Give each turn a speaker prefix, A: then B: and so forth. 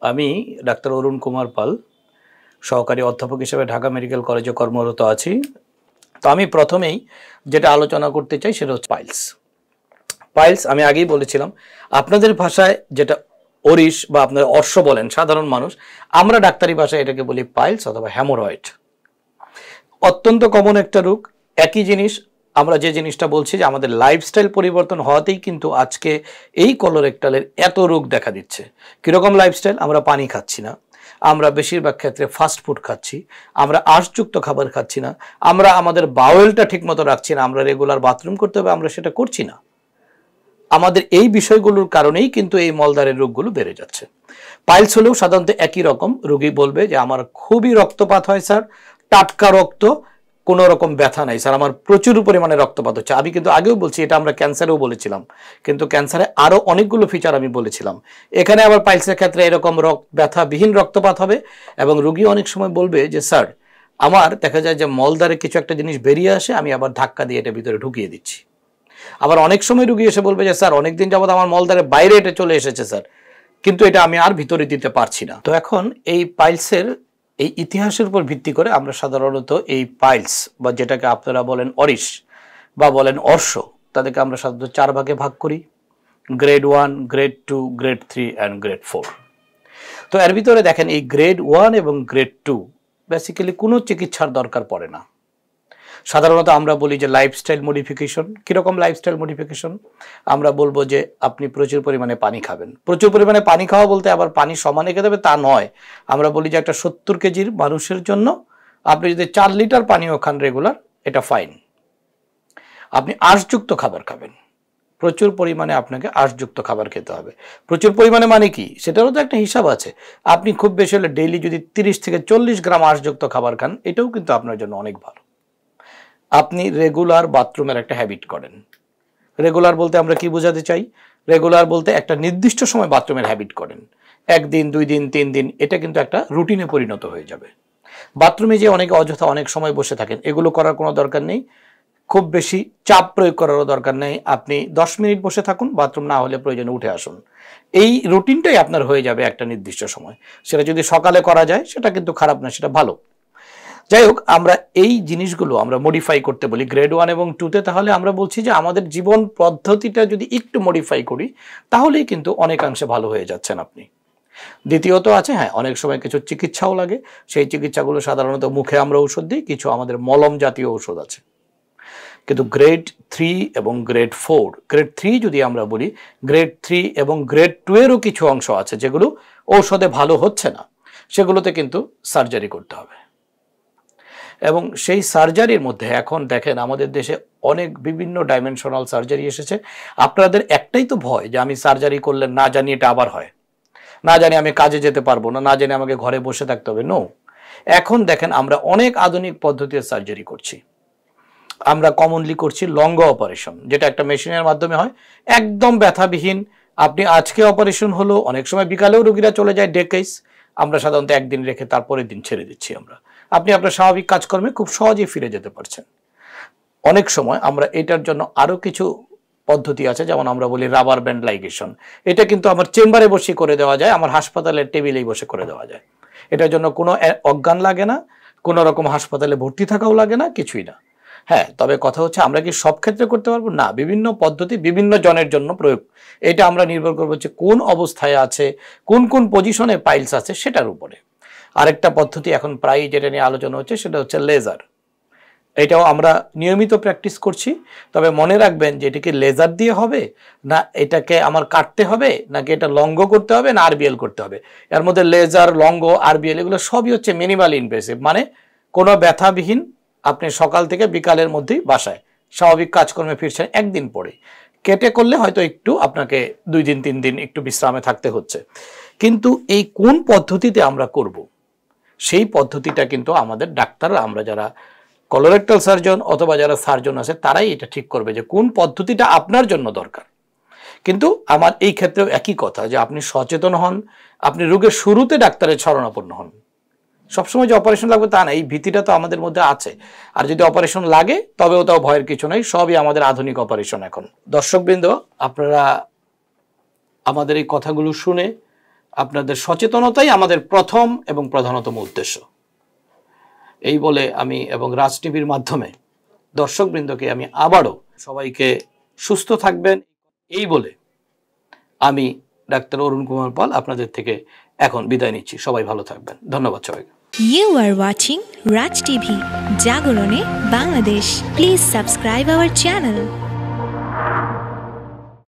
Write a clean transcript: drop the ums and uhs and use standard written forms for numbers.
A: আমি ডাক্তার অরুণ কুমার পাল, সহকারী অধ্যাপক হিসেবে ঢাকা মেডিকেল কলেজে কর্মরত আছি। তো আমি প্রথমেই যেটা আলোচনা করতে চাই সেটা হচ্ছে পাইলস। পাইলস আমি আগেই বলেছিলাম, আপনাদের ভাষায় যেটা অরিশ বা আপনারা অর্শ বলেন সাধারণ মানুষ, আমরা ডাক্তারি ভাষায় এটাকে বলি পাইলস অথবা হ্যামোরয়েড। অত্যন্ত কমন একটা রোগ। একই জিনিস আমরা যে জিনিসটা বলছি যে আমাদের লাইফস্টাইল পরিবর্তন হওয়াতেই কিন্তু আজকে এই কলোরেক্টালের এত রোগ দেখা দিচ্ছে। কীরকম লাইফস্টাইল? আমরা পানি খাচ্ছি না, আমরা বেশিরভাগ ক্ষেত্রে ফাস্ট ফুড খাচ্ছি, আমরা আঁশযুক্ত খাবার খাচ্ছি না, আমরা আমাদের বাওয়েলটা ঠিকমতো রাখছি না, আমরা রেগুলার বাথরুম করতে হবে আমরা সেটা করছি না। আমাদের এই বিষয়গুলোর কারণেই কিন্তু এই মলদ্বারের রোগগুলো বেড়ে যাচ্ছে। পাইলস হলেও সাধারণত একই রকম, রোগী বলবে যে আমার খুবই রক্তপাত হয় স্যার, টাটকা রক্ত, কোনো রকম ব্যথা নাই স্যার, আমার প্রচুর পরিমাণে রক্তপাত হচ্ছে। আমি কিন্তু আগেও বলছি, এটা আমরা ক্যান্সারেও বলেছিলাম, কিন্তু ক্যান্সারে আরও অনেকগুলো ফিচার আমি বলেছিলাম। এখানে আবার পাইলসের ক্ষেত্রে এরকম ব্যথাবিহীন রক্তপাত হবে এবং রোগী অনেক সময় বলবে যে স্যার আমার দেখা যায় যে মলদ্বারে কিছু একটা জিনিস বেরিয়ে আসে, আমি আবার ধাক্কা দিয়ে এটা ভিতরে ঢুকিয়ে দিচ্ছি। আবার অনেক সময় রোগী এসে বলবে যে স্যার অনেকদিন যাবত আমার মলদ্বারের বাইরে এটা চলে এসেছে স্যার, কিন্তু এটা আমি আর ভিতরে দিতে পারছি না। তো এখন এই পাইলসের এই ইতিহাসের উপর ভিত্তি করে আমরা সাধারণত এই পাইলস বা যেটাকে আপনারা বলেন অরিশ বা বলেন অর্শ, তাদেরকে আমরা সাধারণত 4 ভাগে ভাগ করি: grade 1, grade 2, grade 3 and grade 4। তো এর ভিতরে দেখেন এই গ্রেড 1 এবং গ্রেড 2 বেসিক্যালি কোনো চিকিৎসার দরকার পড়ে না। সাধারণত আমরা বলি যে লাইফস্টাইল মডিফিকেশন। কীরকম লাইফস্টাইল মডিফিকেশন? আমরা বলবো যে আপনি প্রচুর পরিমাণে পানি খাবেন। প্রচুর পরিমাণে পানি খাওয়া বলতে আবার পানি সমানে খেতে হবে তা নয়। আমরা বলি যে একটা 70 কেজির মানুষের জন্য আপনি যদি 4 লিটার পানিও খান রেগুলার, এটা ফাইন। আপনি আঁশযুক্ত খাবার খাবেন, প্রচুর পরিমাণে আপনাকে আঁশযুক্ত খাবার খেতে হবে। প্রচুর পরিমাণে মানে কি, সেটারও তো একটা হিসাব আছে। আপনি খুব বেশি হলে ডেইলি যদি 30 থেকে 40 গ্রাম আঁশযুক্ত খাবার খান, এটাও কিন্তু আপনার জন্য অনেক ভালো। আপনি রেগুলার বাথরুমের একটা হ্যাবিট করেন। রেগুলার বলতে আমরা কি বোঝাতে চাই? রেগুলার বলতে একটা নির্দিষ্ট সময় বাথরুমের হ্যাবিট করেন। 1 দিন, 2 দিন, 3 দিন, এটা কিন্তু একটা রুটিনে পরিণত হয়ে যাবে। বাথরুমে যে অনেকে অযথা অনেক সময় বসে থাকেন, এগুলো করার কোনো দরকার নেই। খুব বেশি চাপ প্রয়োগ করারও দরকার নেই। আপনি 10 মিনিট বসে থাকুন, বাথরুম না হলে প্রয়োজনে উঠে আসুন। এই রুটিনটাই আপনার হয়ে যাবে একটা নির্দিষ্ট সময়। সেটা যদি সকালে করা যায় সেটা কিন্তু খারাপ না, সেটা ভালো। যাই হোক, আমরা এই জিনিসগুলো আমরা মডিফাই করতে বলি গ্রেড 1 এবং 2-তে। তাহলে আমরা বলছি যে আমাদের জীবন পদ্ধতিটা যদি একটু মডিফাই করি তাহলেই কিন্তু অনেকাংশে ভালো হয়ে যাচ্ছেন আপনি। দ্বিতীয়ত আছে, হ্যাঁ, অনেক সময় কিছু চিকিৎসাও লাগে। সেই চিকিৎসাগুলো সাধারণত মুখে আমরা ঔষধ দিই, কিছু আমাদের মলম জাতীয় ঔষধ আছে। কিন্তু গ্রেড 3 এবং গ্রেড 4, গ্রেড 3 যদি আমরা বলি, গ্রেড 3 এবং গ্রেড 2-এরও কিছু অংশ আছে যেগুলো ঔষধে ভালো হচ্ছে না, সেগুলোতে কিন্তু সার্জারি করতে হবে। এবং সেই সার্জারির মধ্যে এখন দেখেন আমাদের দেশে অনেক বিভিন্ন ডাইমেনশনাল সার্জারি এসেছে। আপনাদের একটাই তো ভয় যে আমি সার্জারি করলে না জানি এটা আবার হয়, না জানি আমি কাজে যেতে পারবো না, না জানি আমাকে ঘরে বসে থাকতে হবে। নো, এখন দেখেন আমরা অনেক আধুনিক পদ্ধতিতে সার্জারি করছি। আমরা কমনলি করছি লঙ্গ অপারেশন, যেটা একটা মেশিনের মাধ্যমে হয়, একদম ব্যথাবিহীন। আপনি আজকে অপারেশন হলো, অনেক সময় বিকালেও রোগীরা চলে যায় ডে কেস, আমরা সাধারণত 1 দিন রেখে তারপরের দিন ছেড়ে দিচ্ছি। আপনি আপনার স্বাভাবিক কাজকর্মে খুব সহজেই ফিরে যেতে পারছেন। অনেক সময় আমরা এটার জন্য আরও কিছু পদ্ধতি আছে, যেমন আমরা বলি রাবার ব্যান্ড লাইগেশন। এটা কিন্তু আমার চেম্বারে বসে করে দেওয়া যায়, আমার হাসপাতালের টেবিলেই বসে করে দেওয়া যায়। এটার জন্য কোনো অজ্ঞান লাগে না, কোনো রকম হাসপাতালে ভর্তি থাকাও লাগে না, কিছুই না। হ্যাঁ, তবে কথা হচ্ছে আমরা কি সব ক্ষেত্রে করতে পারবো না, বিভিন্ন পদ্ধতি বিভিন্ন জনের জন্য প্রয়োগ। এটা আমরা নির্ভর করবো যে কোন অবস্থায় আছে, কোন কোন পজিশনে পাইলস আছে সেটার উপরে। আরেকটা পদ্ধতি এখন প্রায় যেটা নিয়ে আলোচনা হচ্ছে সেটা হচ্ছে লেজার। এটাও আমরা নিয়মিত প্র্যাকটিস করছি। তবে মনে রাখবেন যে এটা কি লেজার দিয়ে হবে, না এটাকে আমার কাটতে হবে, নাকি এটা লঙ্গ করতে হবে, না আরবিএল করতে হবে। এর মধ্যে লেজার, লঙ্গ, আরবিএল এগুলো সবই হচ্ছে মিনিমাল ইনভেসিভ, মানে কোনো ব্যথাবিহীন। আপনি সকাল থেকে বিকালের মধ্যেই বাসায় স্বাভাবিক কাজকর্মে ফিরছেন, 1 দিন পরে। কেটে করলে হয়তো একটু আপনাকে 2 দিন 3 দিন একটু বিশ্রামে থাকতে হচ্ছে। কিন্তু এই কোন পদ্ধতিতে আমরা করব, সেই পদ্ধতিটা কিন্তু আমাদের ডাক্তাররা, আমরা যারা কলোরেক্টাল সার্জন অথবা যারা সার্জন আছে তারাই এটা ঠিক করবে যে কোন পদ্ধতিটা আপনার জন্য দরকার। কিন্তু আমার এই ক্ষেত্রেও একই কথা যে আপনি সচেতন হন, আপনি রোগের শুরুতে ডাক্তারের শরণাপন্ন হন। সবসময় যে অপারেশন লাগবে তা না, এই ভীতিটা তো আমাদের মধ্যে আছে। আর যদি অপারেশন লাগে তবেও তাও ভয়ের কিছু নাই, সবই আমাদের আধুনিক অপারেশন এখন। দর্শকবৃন্দ, আপনারা আমাদের এই কথাগুলো শুনে আপনাদের সচেতনতাই আমাদের প্রথম এবং প্রধানতম উদ্দেশ্য। এই বলে আমি এবং রাজ টিভির মাধ্যমে দর্শকবৃন্দকে আমি আবারও সবাইকে সুস্থ থাকবেন এই বলে আমি ডাক্তার অরুণ কুমার পাল আপনাদের থেকে এখন বিদায় নিচ্ছি। সবাই ভালো থাকবেন। ধন্যবাদ সবাইকে।
B: You are watching Raj TV, Jagorone, Bangladesh. Please subscribe our channel.